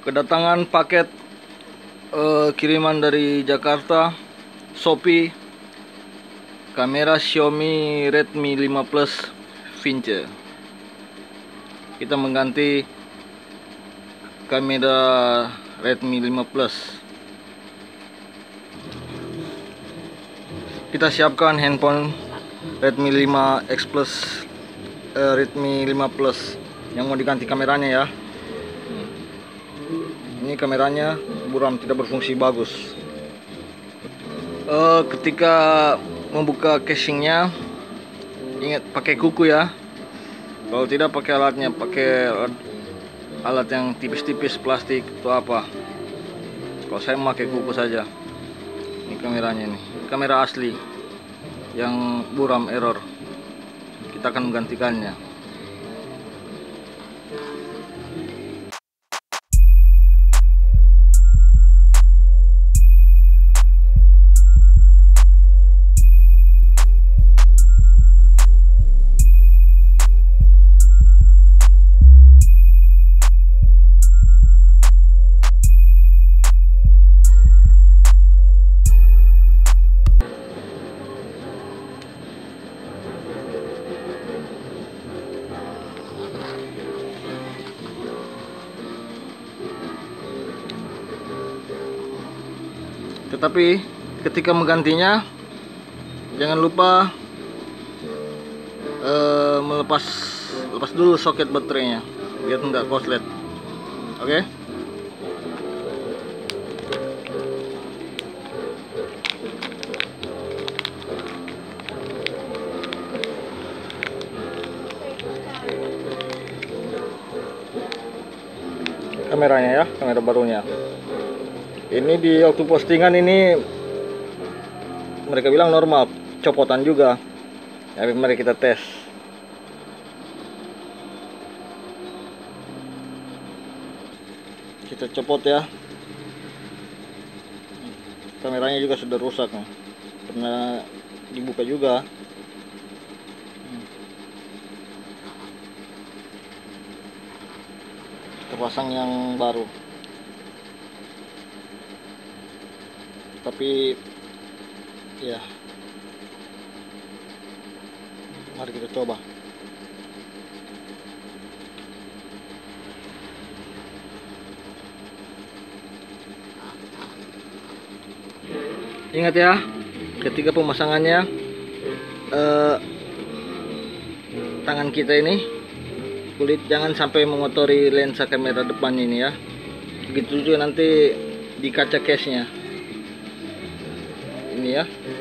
Kedatangan paket kiriman dari Jakarta, Shopee, kamera Xiaomi Redmi 5 Plus Vince. Kita mengganti kamera Redmi 5 Plus. Kita siapkan handphone Redmi 5X Plus, Redmi 5 Plus yang mau diganti kameranya ya. Ini kameranya buram, tidak berfungsi bagus. Ketika membuka casingnya, ingat pakai kuku ya. Kalau tidak pakai alatnya, pakai alat yang tipis-tipis plastik atau apa. Kalau saya memakai kuku saja. Ini kameranya nih, kamera asli yang buram error. Kita akan menggantikannya. Tetapi ketika menggantinya, jangan lupa lepas dulu soket baterainya biar tidak koslet. Oke? Kameranya ya, kamera barunya. Ini di waktu postingan ini mereka bilang normal, copotan juga. Tapi mari kita tes. Kita copot ya. Kameranya juga sudah rusak nih. Pernah dibuka juga. Kita pasang yang baru. Tapi ya, mari kita coba. Ingat ya, ketika pemasangannya tangan kita ini, kulit jangan sampai mengotori lensa kamera depan ini ya. Begitu juga nanti di kaca case nya ini ya.